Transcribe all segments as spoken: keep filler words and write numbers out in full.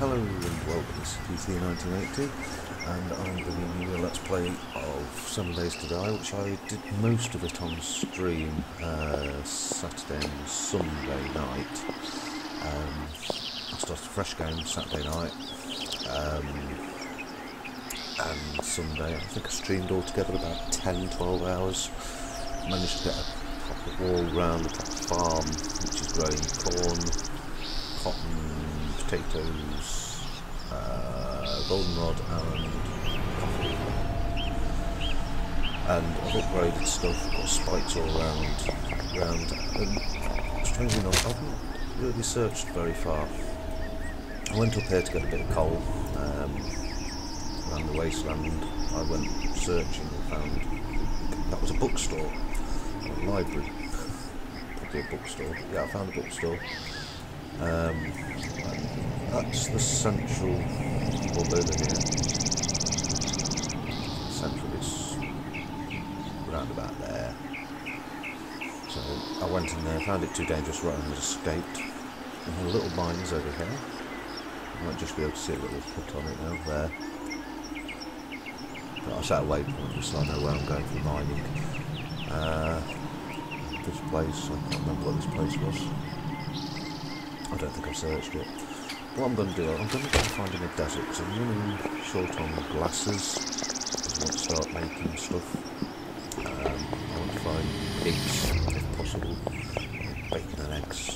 Hello and welcome to T C nineteen eighty, and I'm bringing you a Let's Play of Seven Days to Die, which I did most of it on stream uh, Saturday and Sunday night. Um, I started a fresh game Saturday night, um, and Sunday I think I streamed altogether about ten to twelve hours. Managed to get a proper wall round, a proper farm which is growing corn, cotton, potatoes, uh, goldenrod and coffee. And I've upgraded stuff, got spikes all around, around and strangely enough I haven't really searched very far. I went up here to get a bit of coal, um, around the wasteland. I went searching and found that was a bookstore, a library, probably a bookstore, yeah I found a bookstore. Um, that's the central building here. Central is round about there. So I went in there, found it too dangerous, right, and escaped. And a little mines over here. You might just be able to see a little hut on it now there. But I set a waypoint just so I know where I'm going for mining. Uh, this place, I can't remember what this place was. I don't think I've searched it. What I'm going to do, I'm going to go and find in a desert because I'm running short on glasses. I want to start making stuff. Um, I want to find eggs, if possible. Bacon and eggs.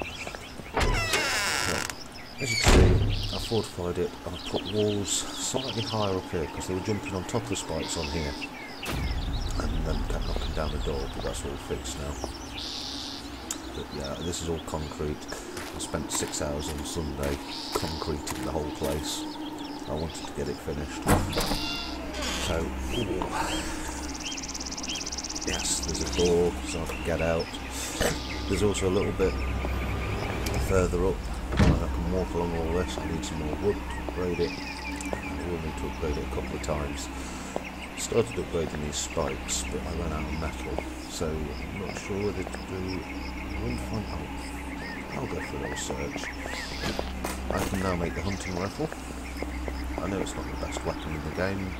So, as you can see, I fortified it and I put walls slightly higher up here because they were jumping on top of the spikes on here. And then kept knocking down the door, but that's all fixed now. But yeah, this is all concrete. I spent six hours on Sunday concreting the whole place. I wanted to get it finished. So, ooh. Yes, there's a door so I can get out. There's also a little bit further up and I can walk along all this. I need some more wood to upgrade it. I will need to upgrade it a couple of times. Started upgrading these spikes, but I ran out of metal, so I'm not sure whether to do. I won't find out. I'll go for a little search. I can now make the hunting rifle. I know it's not the best weapon in the game.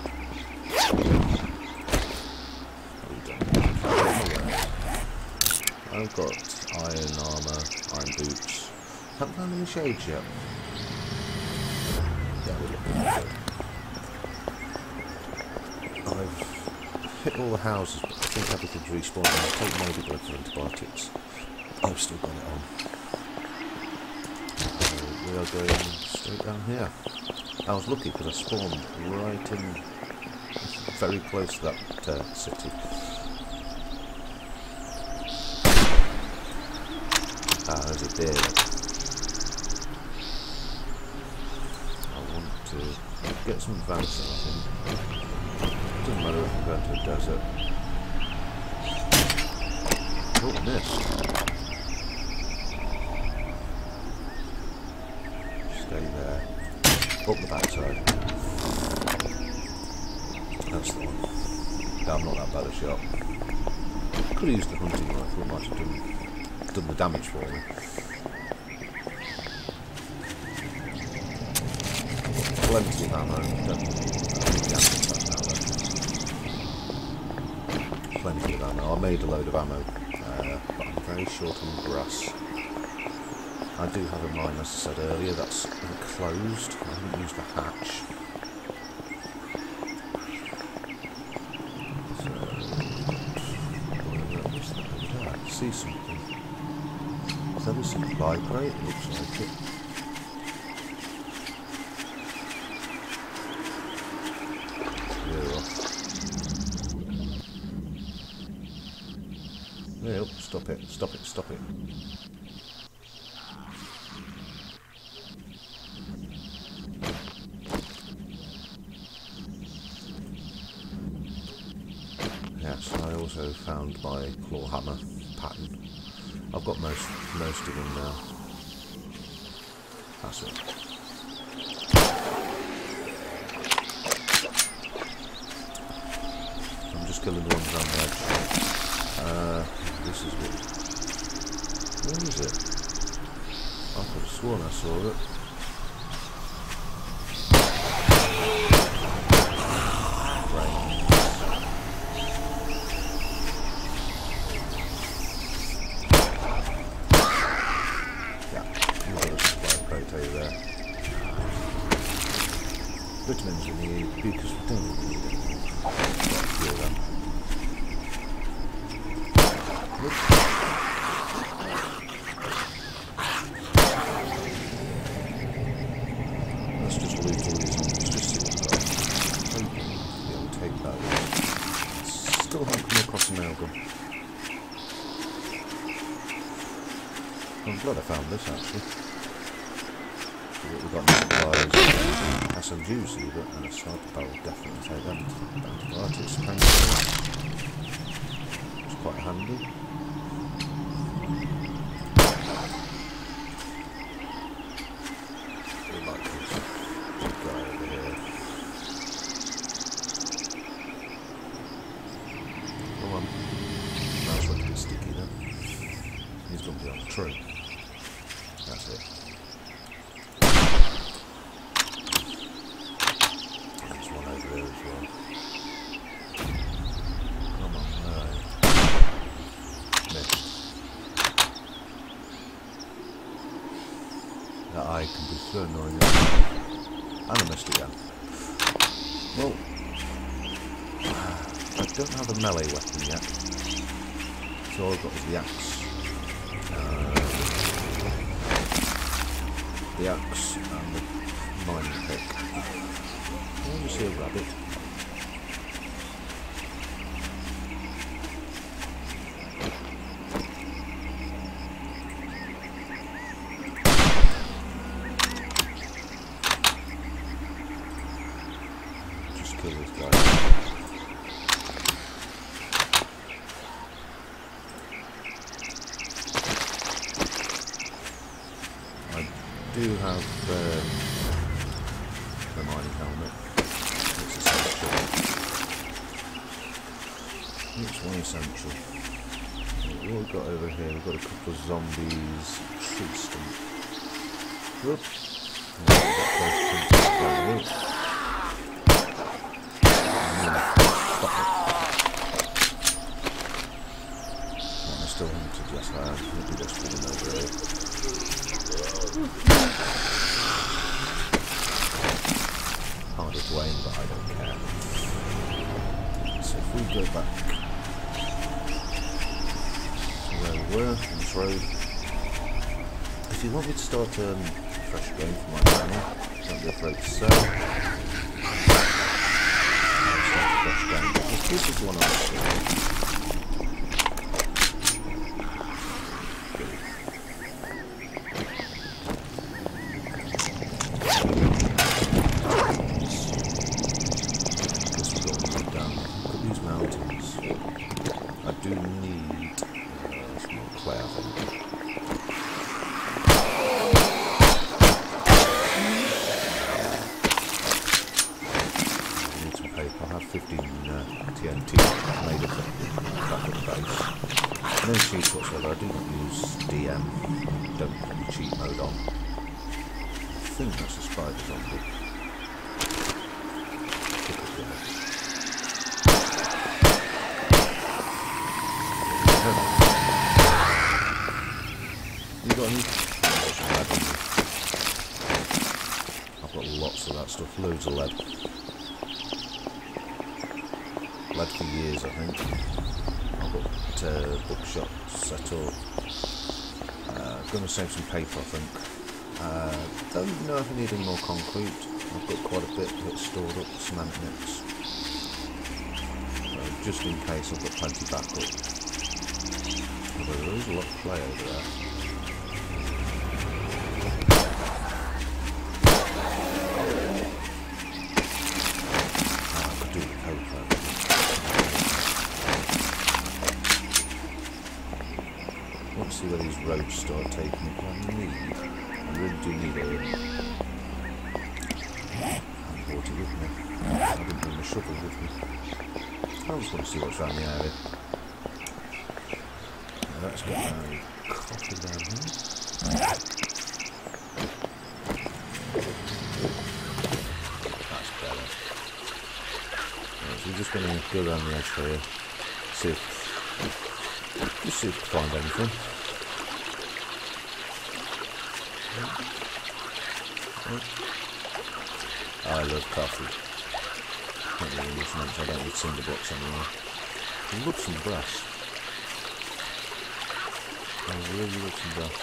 I've got iron armour, iron boots. Haven't found any shades yet. Yeah, we're looking good. I've hit all the houses, but I think everything's respawned. I'll take maybe blood for antibiotics. I've still got it on. We are going straight down here. I was lucky because I spawned right in, very close to that uh, city. Ah, as it did. I want to get some advancing, I think. Doesn't matter if I'm going to a desert. Oh, missed. Stay there. Up the backside. That's the one. Yeah, I'm not that bad a shot. Could have used the hunting rifle, it might have done, done the damage for me. Plenty of ammo, don't need the ammo back now though. Plenty of ammo. I made a load of ammo, uh, but I'm very short on grass. I do have a mine, as I said earlier, that's enclosed. I haven't used the hatch. So, what's that over there? I see something. Is that a supply crate? Looks like it. Clear off. Yep, stop it, stop it, stop it. Yes, I also found my claw hammer pattern. I've got most most of them now. That's it. I'm just killing the ones on the edge. Uh, this is what. Where is it? I could have sworn I saw it. Vitamins we need because we don't really need it. Got a few of them. Let's just loot all these zombies, just see what we've got. Hoping yeah, we'll take those. Still haven't come across a nailgun. I'm glad I found this actually. We've got no supplies, S M Gs either, and a sniper barrel, definitely take them. Antibiotics, painkillers. It's quite handy. We like this guy over here. Come on. That's looking sticky then. He's going to be on the tree. That's it. There's one over there as well. Come on, no. Missed. That eye can be so annoying. And I missed again. Well, I don't have a melee weapon yet. So all I've got is the axe. Uh, the axe and the mining pick. I want to see a rabbit. Just kill this guy. I do have um, the mining helmet. It's essential. It's one essential. What have we got over here? We've got a couple of zombies. Tree stump. Whoop. And we've got those printers down here. And I'm still hunted, yes I am. Maybe just put him over here. Harder to aim, but I don't care. So if we go back to where we were, on this road, if you want me to start a um, fresh game for my channel, don't be afraid to say. I'll start a fresh game, because this is one I was doing. fifteen uh, T N T made of the back of the base. No cheats whatsoever. I do not use D M. Don't put the cheat mode on. I think that's a spider zombie. You got any? I've got lots of that stuff. Loads of lead. Lead for years, I think. I've got uh, bookshop set up. Uh, gonna save some paper, I think. Uh, don't know if I need any more concrete. I've got quite a bit that's stored up, cement mix. So just in case, I've got plenty back up. Although there is a lot of clay over there. Oh, I could do the paper. See where these roads start taking me. I need, I really do need oil. I haven't brought it with me. I didn't bring my shovel with me. I just want to see what's around the area. Now that's got a copper down here. That's better. Right, so we're just going to go around the edge here. See if, just see if we can find anything. I love coffee. Not really much much, I don't need cinder blocks anymore. I love some grass. I really love some grass.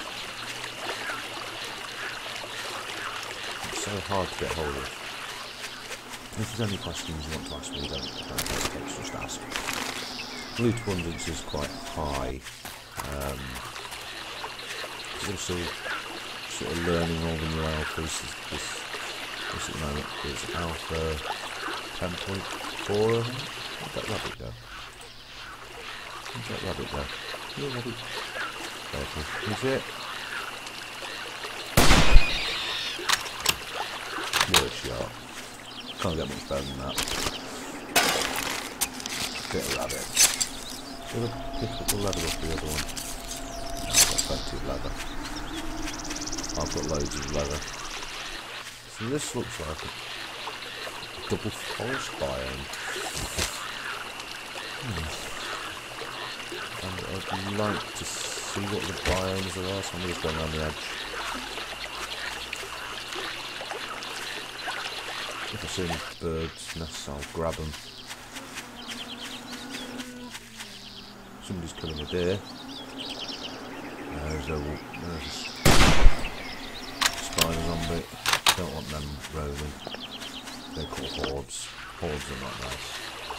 It's so hard to get hold of. If there's any questions you want to ask me, don't, don't hesitate to just ask. Loot abundance is quite high. Um, also sort of learning all the new alphas. This, this, this at the moment is alpha ten point four. Where'd that rabbit go? Where'd that rabbit go? Yeah, rabbit. Careful. Is it? What a shot. Can't get much better than that. Bit of rabbit. Should I pick up the leather off the other one? No, I've got plenty of leather. I've got loads of leather. So this looks like a double forest biome. Hmm. And I'd like to see what the biomes are, so I'm just going around the edge. If I see any birds' nests, I'll grab them. Somebody's killing a deer. There's a, there's a spider zombie. Don't want them roaming. They're called hordes. Hordes are not nice.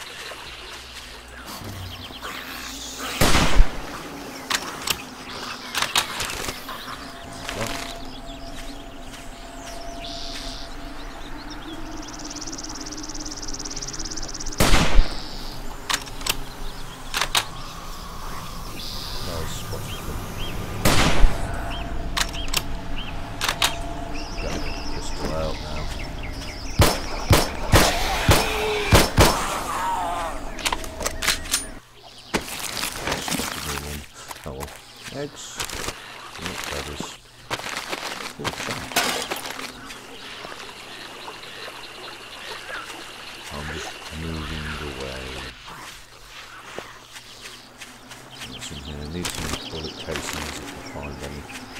Eggs, milk feathers, full chance. I'm just moving away. What's in here? I need some bullet casings if I find any.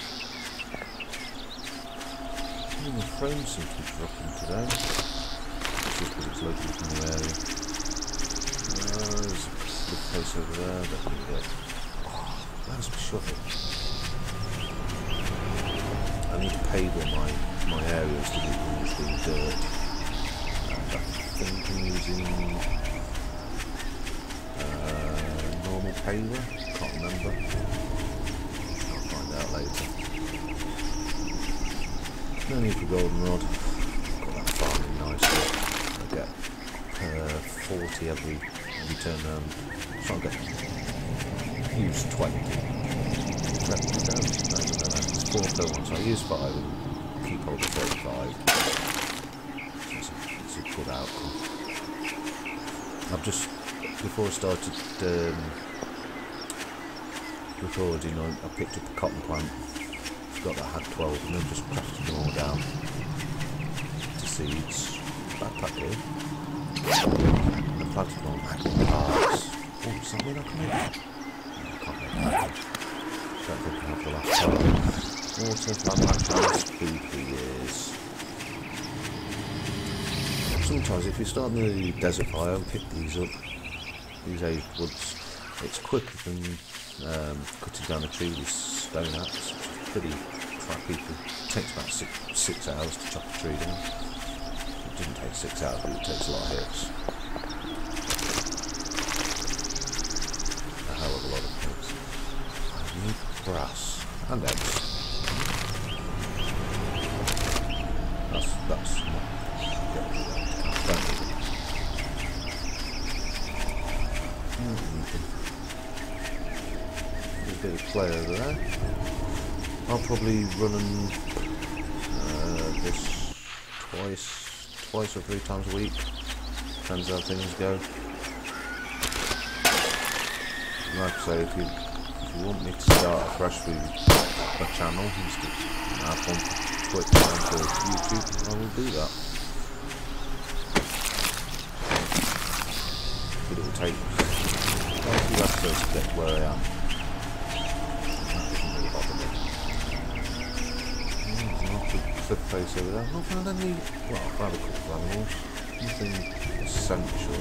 Oh, the frame seems to be dropping today. This is because it's local from the area. Uh, there's a big place over there, don't need it. Where's my shovel? I need to pave all my, my areas to get all the dirt. And I think I'm using uh, normal paver. Can't remember. I'll find out later. No need for goldenrod. Got that farming nicely. I get uh, forty every, every turn round. So I'll get use twenty. Let me go. No, no, no, no. It's four per one, so I use five and keep hold of thirty-five. It's a, it's a good outcome. I've just, before I started um, recording, I, I picked up a cotton plant. Forgot that I had twelve and then just crafted them all down to seeds. Backpack here. And I planted them all back in the parks. Oh, something I can make. Don't think I have the last time. Water, land house, food for years. Sometimes if you start near the desert fire and pick these up, these aged woods, it's quicker than um, cutting down a tree with stone axe, which is pretty crappy. It takes about six, six hours to chop a tree down. It doesn't take six hours, but it takes a lot of hits. A hell of a lot of hits. I need grass and eggs. That's that's not get rid of that. Don't need it. There's a bit of clay over there. I'll probably run and uh, this twice, twice or three times a week. Depends how things go. Like I say, if you if you want me to start afresh with a channel, just to have one quick time for YouTube, I will do that. But it will take quite a few episodes to get to where I am. That doesn't really bother me. Oh, there's an awful flip face over there. I've not found any. Well, I've found a couple of animals. Nothing essential.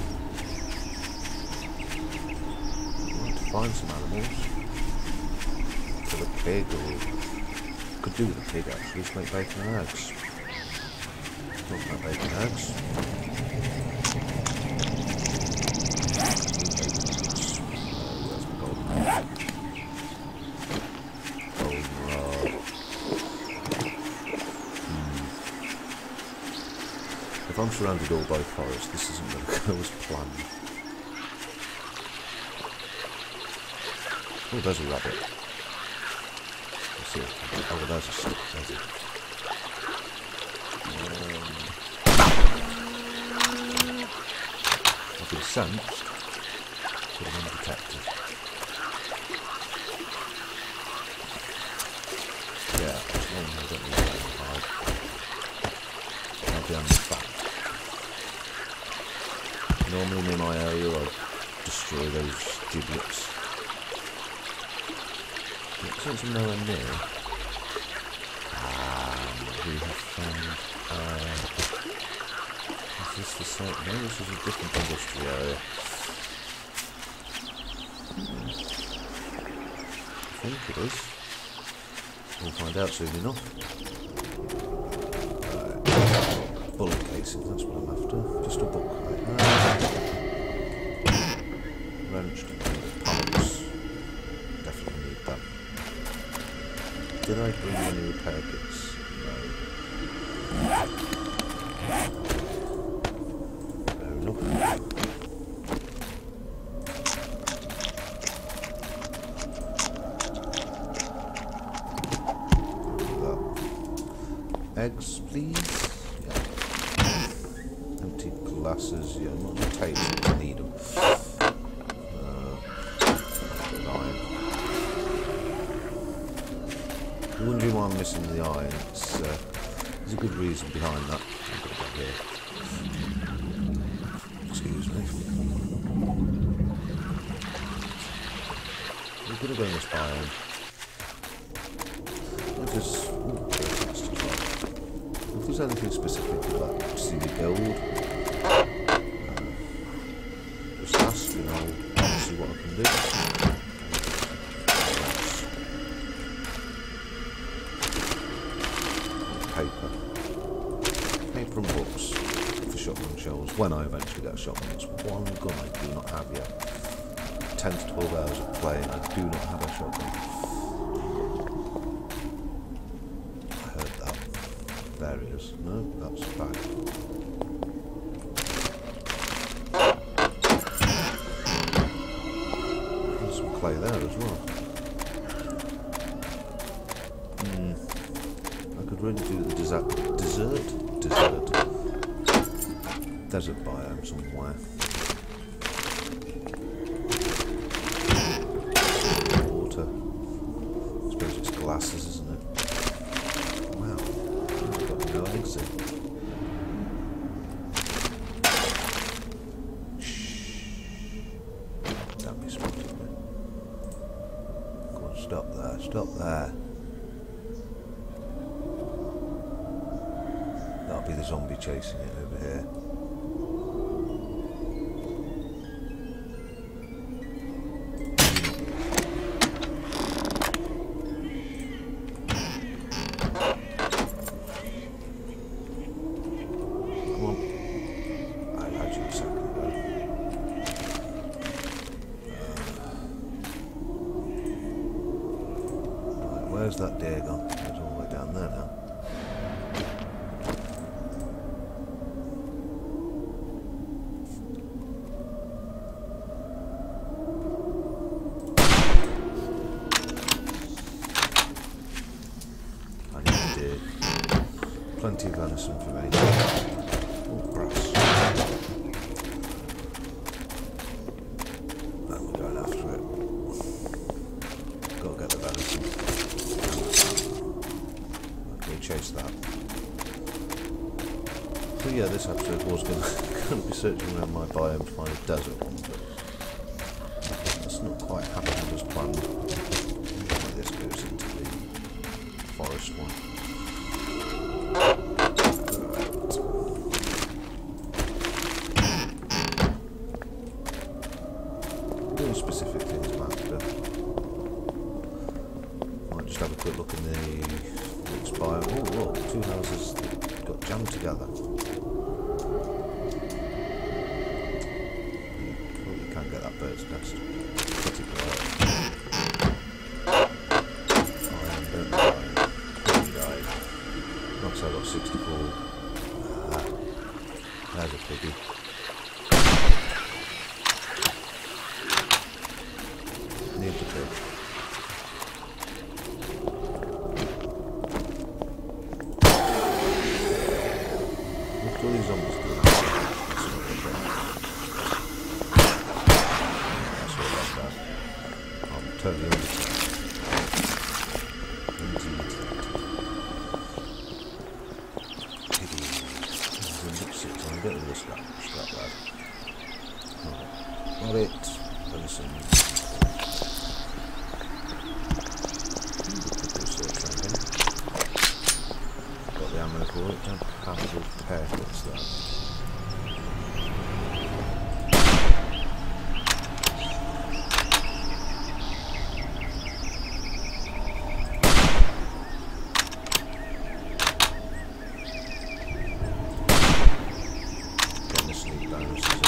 I'd like to find some animals. For the pig, or could do with a pig actually. Just make bacon and eggs. Talking about bacon and eggs. If I'm surrounded all by forest, this isn't going to go as planned. Oh, there's a rabbit. Let's see. Oh, well, there's a stick. There's it. Um, I've been sensed, but I'm undetected. Yeah, no, I don't need to hide. I'll be on the back. Normally near my area I'll destroy those giblets. But since I'm nowhere near, ah, we have found, uh, is this the same? No, this is a different industry area. I think it is. We'll find out soon enough. Right. Bullet casing, that's what I'm after. Just a book. Wrenched pumps. Definitely need that. Did I bring any repair kits? No. Fair enough. Eggs, please. Yeah. Empty glasses. Yeah, not the table. I need them. You're wondering why I'm missing the iron. It's, uh, there's a good reason behind that. I've got to get here. Excuse me. We're going to go in this biome. If there's, ooh, if there's anything specific you'd like to see me build, uh, just ask and I'll see what I can do. Paper. Paper and books for shotgun shells. When I eventually get a shotgun, it's one gun I do not have yet. ten to twelve hours of playing, I do not have a shotgun. I heard that. There it is. No, that's back. There's some clay there as well. Hmm. I could really do the desert, desert, desert, desert biome somewhere. Water. I suppose it's glasses, isn't it? Wow, I've got no eggs in. Shh. Don't be spotting me. Go on, stop there, stop there. Be the zombie chasing it over here. Come on. I had you a second ago. Uh, right, where's that deer gone? It's all the way down there now. Plenty of venison for me. Oh, brass. And we're going after it. Gotta get the venison. Okay, chase that. So yeah, this episode was going to be searching around my biome to find a desert one, but that's not quite happened as planned. This goes into the forest one. come together. Oh, you can't get that bird's nest. Put it right. Iron, don't die. Don't die. Once I got sixty-four. Ah, there's a piggy. Need the pig. Look at all these zombies doing. That's not good. That's all like that. I'm totally understand. Indeed. Piggy. This is a mix it, so I'm getting rid of the scrap, scrap lad. Right. Got it. Venison. Got the ammo for it, don't have to repair what's that. Getting the sneak bonuses in.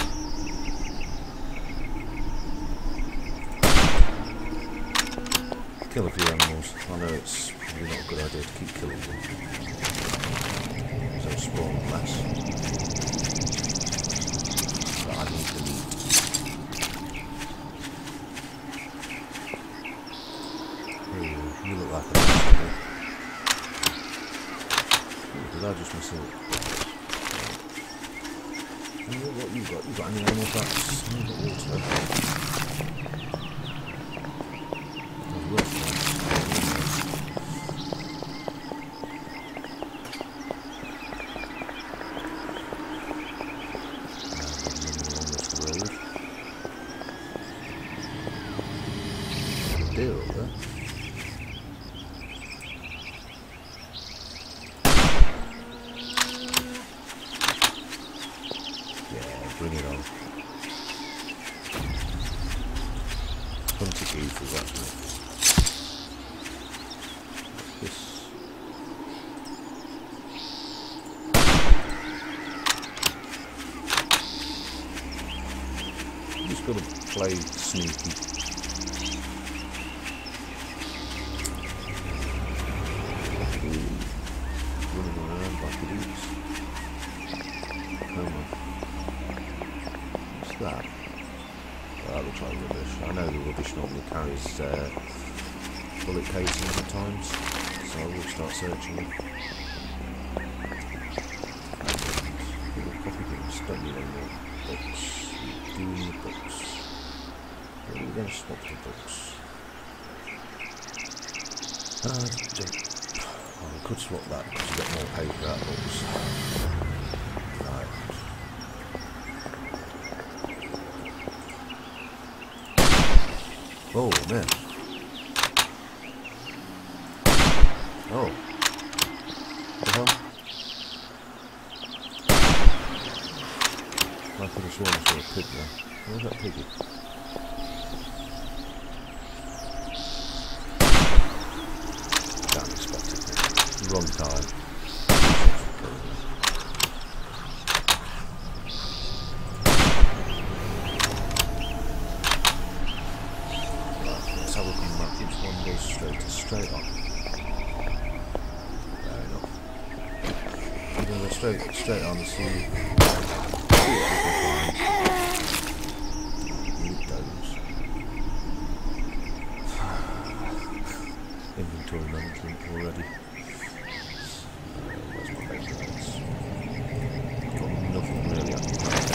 Kill a few animals. I know it's probably not a good idea to keep killing them. So spawn less. But I need to leave. Hey, you look like a monster. Oh, did I just miss it? Oh, what you got? You got any animal bats? You got water. Deer up there. Yeah, bring it on. Hunter geezers actually. This. You just gotta play sneaky. Running around like idiots. Come on. What's that? Well, that looks like rubbish. I know the rubbish normally carries uh, bullet casings at times, so I will start searching it. And copy things, don't need any more books. You do need books. Where are we going to swap the books? Uh, Oh, we could swap that because you get more paper out of books. Right. Oh, man. Oh. What the hell? I could have sworn I saw a pig there. Where's that piggy? Damn expected. Wrong time. Right, let's have a look on the map. Each one goes straight to straight on. Fair enough. We're going to go straight, straight on and see, see what we can find. Eat those. Inventory management already. Where's my base notes? Got nothing really up to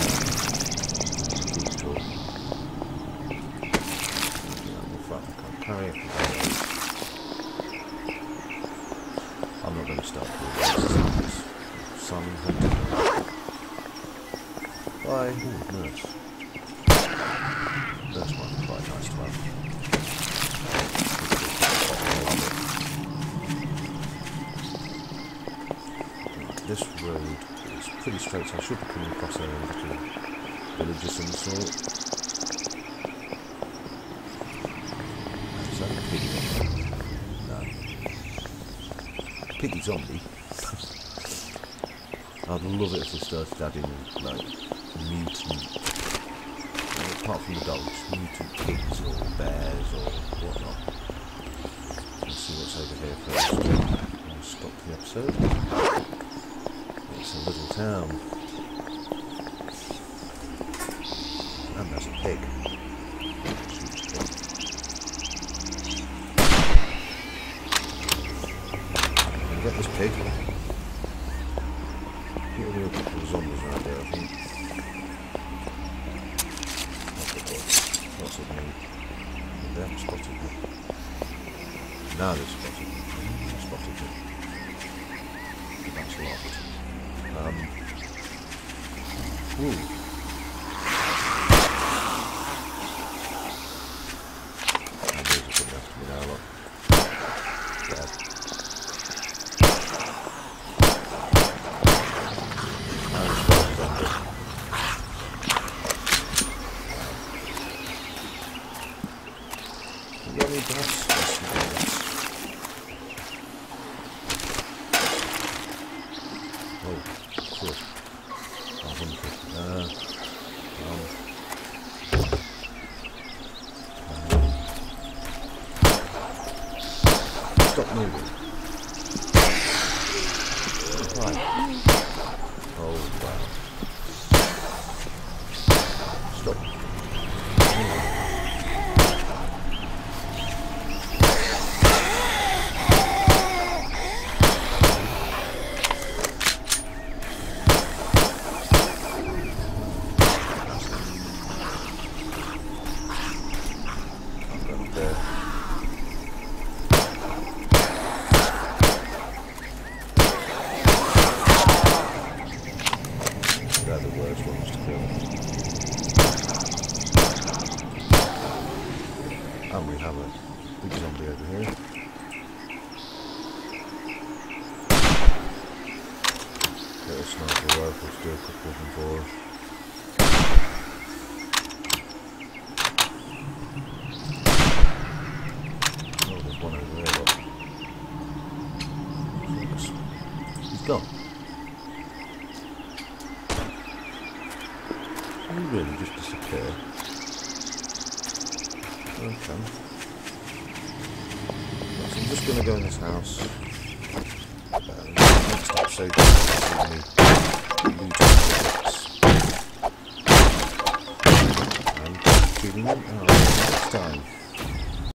keep talking. Yeah, in fact, I can't carry it. I'm not going to start doing this. Salmon hunting. Bye. Ooh, nurse. Nurse might be quite nice to have. This road is pretty straight, so I should be coming across a little village of some sort. Is that a piggy? No. Piggy zombie. I'd love it if they started adding like mutant, apart from the dogs, mutant pigs or bears or whatnot. Let's see what's over here first. I'll stop the episode. It's a little town. And there's a pig. Get this pig. Get rid of a couple of zombies around here, I think. Lots of meat. They haven't spotted me. Now they've spotted me. They've spotted me. That's locked. Um. Ooh. And these are coming after me now, look. Dead. Yummy grass. Oh, cool. Oh, wonderful. Uh, um, um, stop moving. Right. Oh, wow. Stop. They're the worst ones to kill. And we have a big zombie over here. Get a sniper rifle to do a couple of them for us. Oh, there's one over there, look. He's gone. Did he really just disappear? Okay. So I'm just going to go in this house. Um, next episode, you'll see me looting the books. And tuning in, and I'll see you next time.